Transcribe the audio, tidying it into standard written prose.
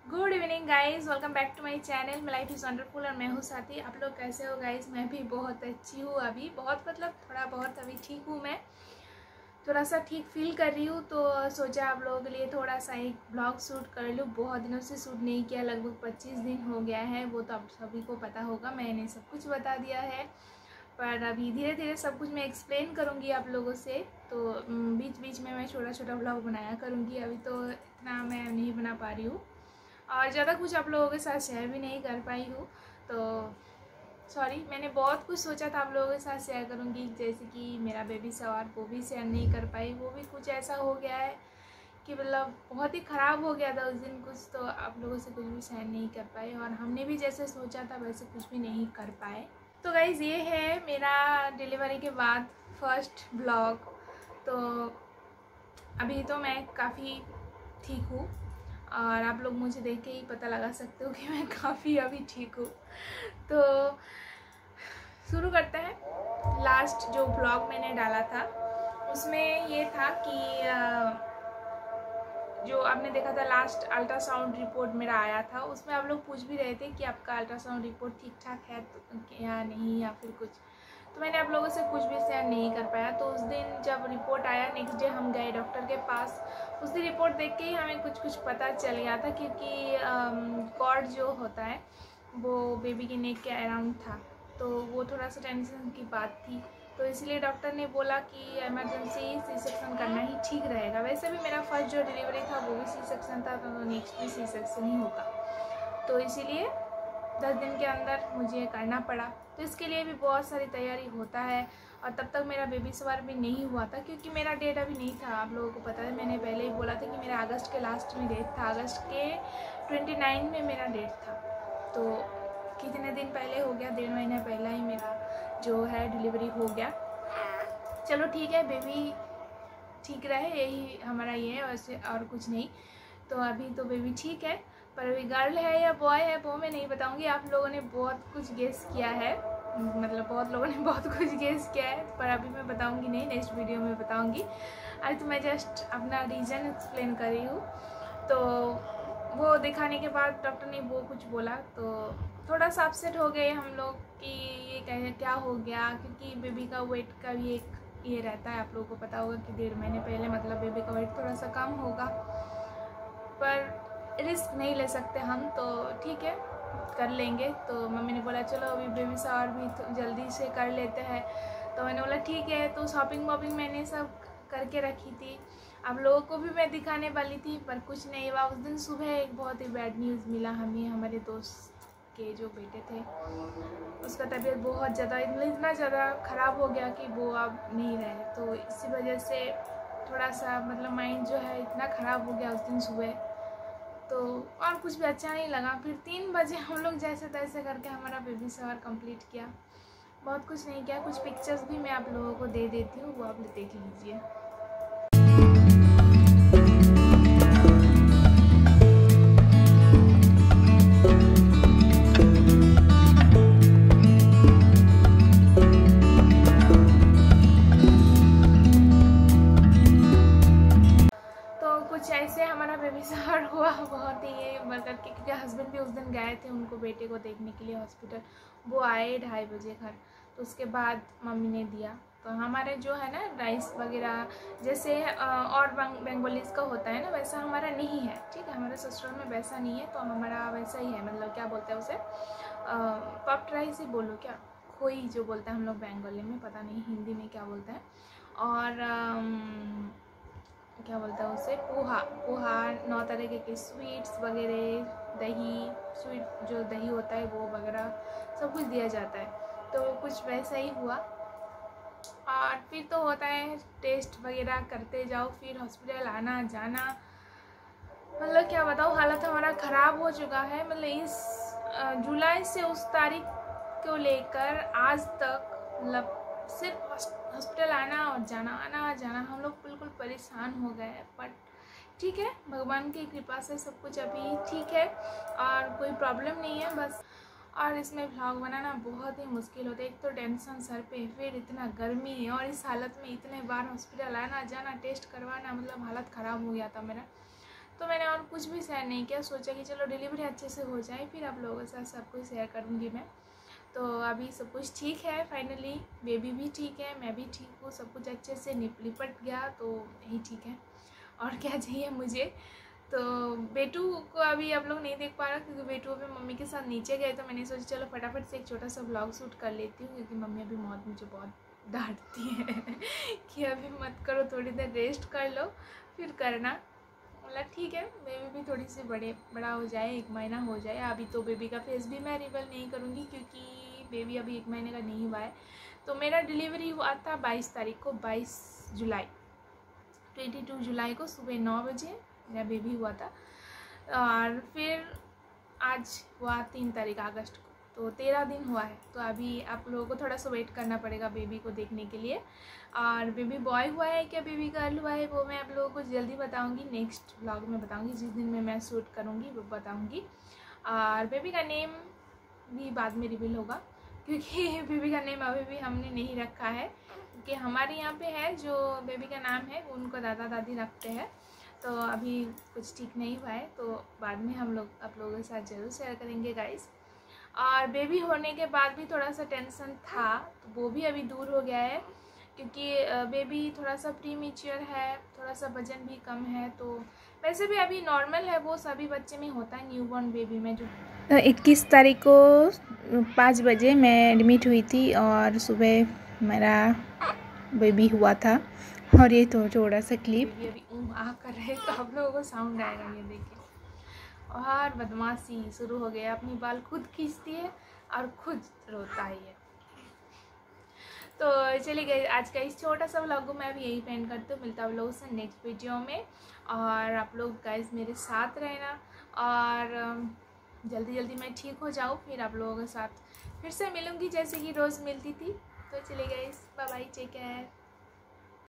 Good evening guys, welcome back to my channel. My life is wonderful और मैं हूँ साथी। आप लोग कैसे हो गाइज? मैं भी बहुत अच्छी हूँ। अभी बहुत थोड़ा बहुत अभी ठीक हूँ। मैं थोड़ा सा ठीक फील कर रही हूँ, तो सोचा आप लोगों के लिए थोड़ा सा एक ब्लॉग शूट कर लूँ। बहुत दिनों से शूट नहीं किया, लगभग 25 दिन हो गया है। वो तो आप सभी को पता होगा, मैंने सब कुछ बता दिया है। पर अभी धीरे धीरे सब कुछ मैं एक्सप्लेन करूँगी आप लोगों से। तो बीच बीच में मैं छोटा छोटा ब्लॉग बनाया करूँगी। अभी तो इतना मैं नहीं बना पा रही हूँ और ज़्यादा कुछ आप लोगों के साथ शेयर भी नहीं कर पाई हूँ। तो सॉरी, मैंने बहुत कुछ सोचा था आप लोगों के साथ शेयर करूँगी, जैसे कि मेरा बेबी सवार, वो भी शेयर नहीं कर पाई। वो भी कुछ ऐसा हो गया है कि मतलब बहुत ही ख़राब हो गया था उस दिन कुछ, तो आप लोगों से कुछ भी शेयर नहीं कर पाए और हमने भी जैसे सोचा था वैसे कुछ भी नहीं कर पाए। तो गाइज़, ये है मेरा डिलीवरी के बाद फर्स्ट ब्लॉग। तो अभी तो मैं काफ़ी ठीक हूँ और आप लोग मुझे देख के ही पता लगा सकते हो कि मैं काफ़ी अभी ठीक हूँ। तो शुरू करते हैं। लास्ट जो ब्लॉग मैंने डाला था उसमें ये था कि जो आपने देखा था लास्ट अल्ट्रासाउंड रिपोर्ट मेरा आया था, उसमें आप लोग पूछ भी रहे थे कि आपका अल्ट्रासाउंड रिपोर्ट ठीक ठाक है या नहीं, या फिर कुछ। तो मैंने आप लोगों से कुछ भी शेयर नहीं कर पाया। तो उस दिन जब रिपोर्ट आया, नेक्स्ट डे हम गए डॉक्टर के पास। उस दिन रिपोर्ट देख के ही हमें कुछ पता चल गया था, क्योंकि कॉर्ड जो होता है वो बेबी के नेक के अराउंड था, तो वो थोड़ा सा टेंशन की बात थी। तो इसलिए डॉक्टर ने बोला कि इमरजेंसी सी सेक्शन करना ही ठीक रहेगा। वैसे भी मेरा फर्स्ट जो डिलीवरी था वो भी सी सेक्शन था, तो नेक्स्ट भी सी सेक्शन ही होगा। तो इसीलिए 10 दिन के अंदर मुझे करना पड़ा। तो इसके लिए भी बहुत सारी तैयारी होता है और तब तक मेरा बेबी सवार भी नहीं हुआ था, क्योंकि मेरा डेट अभी नहीं था। आप लोगों को पता है, मैंने पहले ही बोला था कि मेरा अगस्त के लास्ट में डेट था। अगस्त के 29 में मेरा डेट था। तो कितने दिन पहले हो गया, 1.5 महीना पहले ही मेरा जो है डिलीवरी हो गया। चलो ठीक है, बेबी ठीक रहे, यही हमारा ये है, वैसे और कुछ नहीं। तो अभी तो बेबी ठीक है, पर अभी गर्ल है या बॉय है वो मैं नहीं बताऊंगी। आप लोगों ने बहुत कुछ गेस किया है, मतलब बहुत लोगों ने बहुत कुछ गेस किया है, पर अभी मैं बताऊंगी नहीं, नेक्स्ट वीडियो में बताऊंगी। अभी तो मैं जस्ट अपना रीज़न एक्सप्लेन कर रही हूँ। तो वो दिखाने के बाद डॉक्टर ने वो कुछ बोला, तो थोड़ा सा अपसेट हो गए हम लोग कि ये क्या हो गया, क्योंकि बेबी का वेट का भी एक ये रहता है। आप लोगों को पता होगा कि 1.5 महीने पहले मतलब बेबी का वेट थोड़ा सा कम होगा, पर रिस्क नहीं ले सकते हम, तो ठीक है कर लेंगे। तो मम्मी ने बोला चलो अभी बेबी शावर भी तो जल्दी से कर लेते हैं। तो मैंने बोला ठीक है। तो शॉपिंग वॉपिंग मैंने सब करके रखी थी, आप लोगों को भी मैं दिखाने वाली थी, पर कुछ नहीं हुआ। उस दिन सुबह एक बहुत ही बैड न्यूज़ मिला हमें। हमारे दोस्त के जो बेटे थे उसका तबीयत बहुत ज़्यादा इतना ज़्यादा ख़राब हो गया कि वो अब नहीं रहे। तो इसी वजह से थोड़ा सा मतलब माइंड जो है इतना ख़राब हो गया उस दिन सुबह, तो और कुछ भी अच्छा नहीं लगा। फिर 3 बजे हम लोग जैसे तैसे करके हमारा बेबी शावर कंप्लीट किया। बहुत कुछ नहीं किया, कुछ पिक्चर्स भी मैं आप लोगों को दे देती हूँ, वो आप देख लीजिए। कुछ ऐसे हमारा बेबी शावर हुआ, बहुत ही मतलब कि, क्योंकि हस्बैंड भी उस दिन गए थे उनको बेटे को देखने के लिए हॉस्पिटल। वो आए 2:30 बजे घर, तो उसके बाद मम्मी ने दिया। तो हमारे जो है ना राइस वगैरह जैसे और बंगालीज़ का होता है ना, वैसा हमारा नहीं है, ठीक है। हमारे ससुराल में वैसा नहीं है, तो हमारा वैसा ही है, मतलब क्या बोलते हैं उसे, पफ्ड राइस ही बोलो क्या, खोई जो बोलते हैं हम लोग बंगाली में, पता नहीं हिंदी में क्या बोलते हैं। और क्या बोलते हैं उसे, पोहा 9 तरह के स्वीट्स वगैरह, दही, स्वीट जो दही होता है वो वगैरह सब कुछ दिया जाता है। तो कुछ वैसा ही हुआ। और फिर तो होता है टेस्ट वगैरह करते जाओ, फिर हॉस्पिटल आना जाना, मतलब क्या बताओ, हालत हमारा ख़राब हो चुका है। मतलब इस जुलाई से उस तारीख को लेकर आज तक मतलब सिर्फ हॉस्पिटल आना और जाना हम लोग बिल्कुल परेशान हो गए हैं। बट ठीक है, भगवान की कृपा से सब कुछ अभी ठीक है और कोई प्रॉब्लम नहीं है बस। और इसमें व्लॉग बनाना बहुत ही मुश्किल होता है, एक तो टेंशन सर पे, फिर इतना गर्मी, और इस हालत में इतने बार हॉस्पिटल आना जाना, टेस्ट करवाना, मतलब हालत ख़राब हो गया था मेरा। तो मैंने और कुछ भी शेयर नहीं किया, सोचा कि चलो डिलीवरी अच्छे से हो जाए फिर आप लोगों के साथ सब कुछ शेयर करूँगी मैं। तो अभी सब कुछ ठीक है, फाइनली बेबी भी ठीक है, मैं भी ठीक हूँ, सब कुछ अच्छे से निपट गया, तो यही ठीक है और क्या चाहिए मुझे। तो बेटू को अभी आप लोग नहीं देख पा रहा क्योंकि बेटू अभी मम्मी के साथ नीचे गए, तो मैंने सोचा चलो फटाफट से एक छोटा सा व्लॉग शूट कर लेती हूँ क्योंकि मम्मी अभी मुझे बहुत डांटती है कि अभी मत करो, थोड़ी देर रेस्ट कर लो फिर करना। बोला ठीक है, बेबी भी थोड़ी सी बड़ा हो जाए, 1 महीना हो जाए। अभी तो बेबी का फेस भी मैं रिवील नहीं करूँगी क्योंकि बेबी अभी 1 महीने का नहीं हुआ है। तो मेरा डिलीवरी हुआ था 22 तारीख को, 22 जुलाई 22 जुलाई को सुबह 9 बजे मेरा बेबी हुआ था। और फिर आज हुआ 3 तारीख अगस्त को, तो 13 दिन हुआ है। तो अभी आप लोगों को थोड़ा सा वेट करना पड़ेगा बेबी को देखने के लिए। और बेबी बॉय हुआ है क्या बेबी गर्ल हुआ है वो मैं आप लोगों को जल्दी बताऊंगी, नेक्स्ट व्लॉग में बताऊंगी, जिस दिन में मैं शूट करूंगी वो बताऊंगी। और बेबी का नेम भी बाद में रिवील होगा क्योंकि बेबी का नेम अभी भी हमने नहीं रखा है, क्योंकि हमारे यहाँ पे है जो बेबी का नाम है उनको दादा दादी रखते हैं। तो अभी कुछ ठीक नहीं हुआ है, तो बाद में हम लोग आप लोगों के साथ ज़रूर शेयर करेंगे गाइस। और बेबी होने के बाद भी थोड़ा सा टेंशन था, तो वो भी अभी दूर हो गया है क्योंकि बेबी थोड़ा सा प्रीमेच्योर है, थोड़ा सा वजन भी कम है। तो वैसे भी अभी नॉर्मल है, वो सभी बच्चे में होता है, न्यूबॉर्न बेबी में। जो 21 तारीख को 5 बजे मैं एडमिट हुई थी और सुबह मेरा बेबी हुआ था। और ये तो थोड़ा सा क्लिप अभी आ कर रहे तो आप लोगों को साउंड आएगा, ये देखिए। और बदमाशी शुरू हो गया, अपनी बाल खुद खींचती है और खुद रोता है ये। तो चलिए गाइस, आज का इस छोटा सा व्लॉग को मैं भी यही पेंड करती हूँ। मिलता है आप लोगों से नेक्स्ट वीडियो में, और आप लोग गाइस मेरे साथ रहना और जल्दी जल्दी मैं ठीक हो जाऊँ, फिर आप लोगों के साथ फिर से मिलूँगी जैसे कि रोज़ मिलती थी। तो चलिए guys, bye bye, take care.